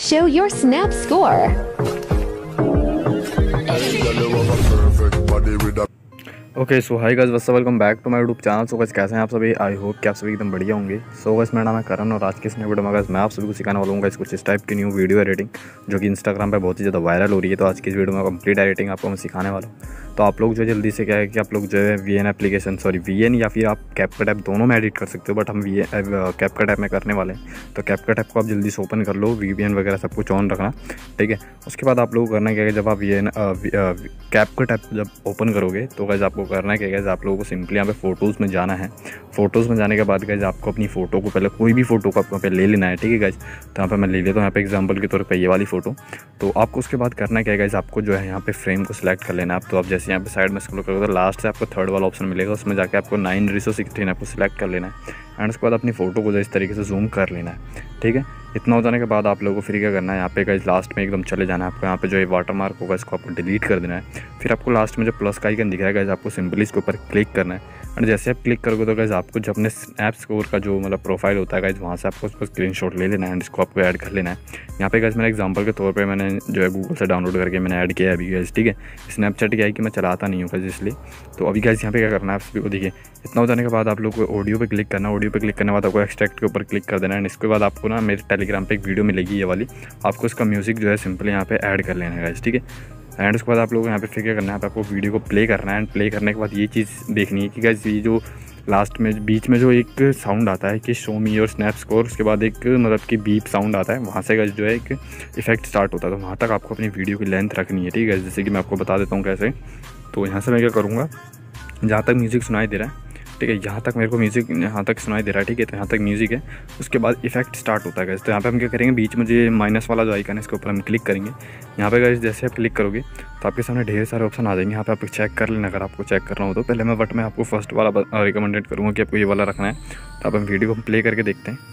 Show your Snap score. Okay so hi guys, what's up, welcome back to my YouTube channel. So guys कैसे हैं आप सभी? I hope कि आप सभी एकदम बढ़िया होंगे। सो गाइस मेरा नाम है करण और आज की इस नई वीडियो में गाइस मैं आप सभी को सिखाने वाला हूँ गाइस कुछ इस टाइप की न्यू वीडियो एडिटिंग जो कि इंस्टाग्राम पे बहुत ही ज़्यादा वायरल हो रही है। तो आज की इस वीडियो में कंप्लीट एडिटिंग आपको मैं सिखाने वाला हूँ। तो आप लोग जो जल्दी से क्या है कि आप लोग जो है वीएन एप्लीकेशन वीएन या फिर आप कैपकट ऐप दोनों में एडिट कर सकते हो, बट हम कैपकट ऐप में करने वाले हैं। तो कैपकट ऐप को आप जल्दी से ओपन कर लो, वीपीएन वगैरह सब कुछ ऑन रखना, ठीक है। उसके बाद आप लोग करना क्या है, जब आप वीएन कैपकट ऐप जब ओपन करोगे तो गाइस आपको करना क्या है, आप लोगों को सिंपली यहाँ पे फ़ोटोज़ में जाना है। फ़ोटोज़ में जाने के बाद गाइस आपको अपनी फ़ोटो को पहले कोई भी फ़ोटो को आपको पे ले लेना है, ठीक है गाइस। तो यहाँ पे मैं ले लेता हूँ यहाँ पे एग्जांपल के तौर पे ये वाली फ़ोटो। तो आपको उसके बाद करना क्या है गाइस, आपको जो है यहाँ पे फ्रेम को सिलेक्ट कर लेना है। तो आप जैसे यहाँ पे साइड में स्क्रॉल करोगे तो लास्ट से आपको थर्ड वाला ऑप्शन मिलेगा, उसमें जाकर आपको 9:16 आपको सिलेक्ट कर लेना है। एंड उसके बाद अपनी फ़ोटो को जो इस तरीके से जूम कर लेना है, ठीक है। इतना हो जाने के बाद आप लोगों को फिर क्या करना है, यहाँ पे गाइस लास्ट में एकदम चले जाना है आपको। यहाँ पे जो ये वाटर मार्क होगा इसको आपको डिलीट कर देना है। फिर आपको लास्ट में जो प्लस का आइकन दिख रहा है गाइस, आपको सिंपली इसके ऊपर क्लिक करना है। और जैसे आप क्लिक करोगे तो गाइस आपको जो अपने स्नैप स्कोर का जो मतलब प्रोफाइल होता है गाइस, वहाँ से आपको उसको स्क्रीनशॉट ले लेना है एंड इसको आपको ऐड कर लेना है। यहाँ पे गाइस मैंने एग्जांपल के तौर पे मैंने जो है गूगल से डाउनलोड करके मैंने ऐड किया है अभी गाइस, ठीक है। स्नैपचैट क्या है कि मैं चलाता नहीं हूँ गाइस, इसलिए। तो अभी गाइस यहाँ पे क्या करना है आप सभी को देखिए। इतना हो जाने के बाद आप लोग को ऑडियो पे क्लिक करना है। ऑडियो पे क्लिक करने के बाद आपको एक्सट्रैक्ट के ऊपर क्लिक कर देना है। इसके बाद आपको ना मेरे टेलीग्राम पे एक वीडियो मिलेगी ये वाली, आपको इसका म्यूज़िक जो है सिंपली यहाँ पे ऐड कर लेना है गाइस, ठीक है। एंड उसके बाद आप लोग यहाँ पे फिर क्या करना है, आपको वीडियो को प्ले करना है। एंड प्ले करने के बाद ये चीज़ देखनी है कि गाइस ये जो लास्ट में बीच में जो एक साउंड आता है कि show me your snap score, उसके बाद एक मतलब कि बीप साउंड आता है, वहाँ से गाइस जो है एक इफेक्ट स्टार्ट होता है। तो वहाँ तक आपको अपनी वीडियो की लेंथ रखनी है, ठीक है। जैसे कि मैं आपको बता देता हूँ कैसे। तो यहाँ से मैं क्या करूँगा, जहाँ तक म्यूज़िक सुनाई दे रहा है, ठीक है, यहाँ तक मेरे को म्यूज़िक यहाँ तक सुनाई दे रहा है, ठीक है। तो यहाँ तक म्यूज़िक है, उसके बाद इफेक्ट स्टार्ट होता है गाइस। तो यहाँ पे हम क्या करेंगे, बीच में जो माइनस वाला जो आइकन है इसके ऊपर हम क्लिक करेंगे। यहाँ पे गाइस जैसे आप क्लिक करोगे तो आपके सामने ढेर सारे ऑप्शन आ जाएंगे। यहाँ पे आप चेक कर लेना अगर आपको चेक करना हो तो। पहले मैं आपको फर्स्ट वाला रिकमेंडेड करूँगा कि आपको ये वाला रखना है। तो आप हम वीडियो को प्ले करके देखते हैं।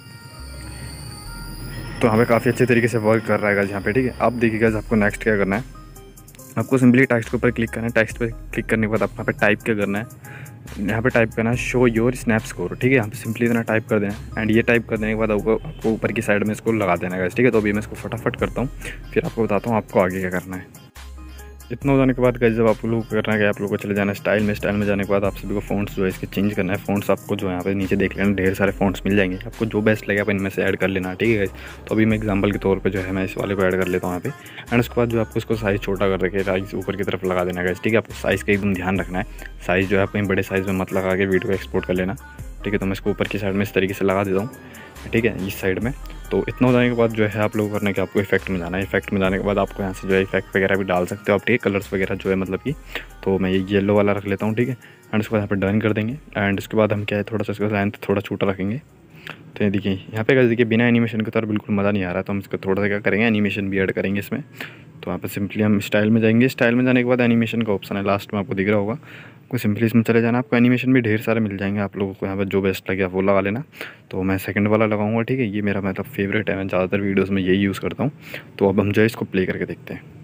तो यहाँ पे काफ़ी अच्छे तरीके से वर्क कर रहा है गाइस यहाँ पे, ठीक है। अब देखिए गाइस आपको नेक्स्ट क्या करना है, आपको सिंपली टेक्स्ट के ऊपर क्लिक करना है। टेक्स्ट पे क्लिक करने के बाद आपको यहाँ पे टाइप क्या करना है, यहाँ पे टाइप करना है शो योर स्नैप स्कोर, ठीक है। यहाँ पे सिंपली इतना टाइप कर देना है। एंड ये टाइप कर देने के बाद आपको ऊपर की साइड में इसको लगा देना है, ठीक है। तो अभी मैं इसको फटाफट करता हूँ, फिर आपको बताता हूँ आपको आगे क्या करना है। इतना हो जाने के बाद गाइस जब आप लोग करना है कि आप लोगों को चले जाना है स्टाइल में जाने के बाद आप सभी को फ़ॉन्ट्स जो है इसके चेंज करना है। फ़ॉन्ट्स आपको जो यहाँ पे नीचे देख लेना, ढेर सारे फ़ॉन्ट्स मिल जाएंगे, आपको जो बेस्ट लगे आप इनमें से ऐड कर लेना, ठीक है गाइस। तो अभी मैं एग्जांपल के तौर पे जो है मैं इस वाले को ऐड कर लेता हूँ यहाँ पे। एंड उसके बाद जो आपको इसको साइज़ छोटा कर रखे साइज़ ऊपर की तरफ लगा देना है गाइस, ठीक है। आपको साइज़ का एकदम ध्यान रखना है, साइज़ जो है आप कहीं बड़े साइज़ में मत लगा के वीडियो को एक्सपोर्ट कर लेना, ठीक है। तो मैं इसको ऊपर की साइड में इस तरीके से लगा देता हूँ, ठीक है, इस साइड में। तो इतना हो जाने के बाद जो है आप लोग करना है कि आपको इफेक्ट में जाना है। इफेक्ट में जाने के बाद आपको यहाँ से जो है इफेक्ट वगैरह भी डाल सकते हो आप, ठीक है, कलर्स वगैरह जो है मतलब कि। तो मैं ये येलो वाला रख लेता हूँ, ठीक है। एंड उसके बाद यहाँ पर डन कर देंगे। एंड उसके बाद हम क्या है थोड़ा सा इसका लेंथ थोड़ा छोटा रखेंगे। तो ये देखिए यहाँ पे देखिए बिना एनिमेशन के तो बिल्कुल मज़ा नहीं आ रहा, तो हम इसका थोड़ा सा क्या करेंगे, एनिमेशन भी ऐड करेंगे इसमें। तो यहाँ पे सिंपली हम स्टाइल में जाएंगे। स्टाइल में जाने के बाद एनिमेशन का ऑप्शन है लास्ट में, आपको दिख रहा होगा, आपको सिंपली इसमें चले जाना। आपको एनिमेशन भी ढेर सारे मिल जाएंगे, आप लोगों को यहाँ पर जो बेस्ट लगे आप वो लगा लेना। तो मैं सेकंड वाला लगाऊंगा, ठीक है। ये मेरा मतलब फेवरेट है, मैं ज़्यादातर वीडियोज़ में यही यूज़ करता हूँ। तो अब हम जो है इसको प्ले करके देखते हैं।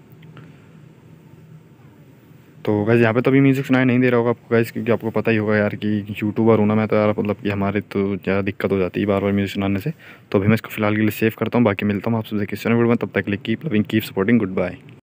तो गाइस यहाँ पे तो अभी म्यूज़िक सुनाई नहीं दे रहा होगा आपको गाइस, क्योंकि आपको पता ही होगा यार कि यूट्यूबर हूँ ना मैं, तो यार मतलब कि हमारे तो ज़्यादा दिक्कत हो जाती है बार बार म्यूज़िक सुनाने से। तो अभी मैं इसको फिलहाल के लिए सेव करता हूँ, बाकी मिलता हूँ आपसे किसी वीडियो में। तब तक के लिए keep loving, keep supporting, good bye.